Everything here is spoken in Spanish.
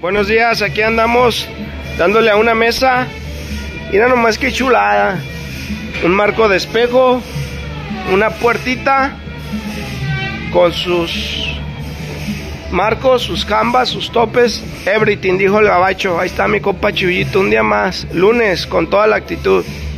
Buenos días, aquí andamos dándole a una mesa. Mira nomás qué chulada. Un marco de espejo, una puertita con sus marcos, sus jambas, sus topes, everything, dijo el gabacho. Ahí está mi compa Chuyito, un día más, lunes, con toda la actitud.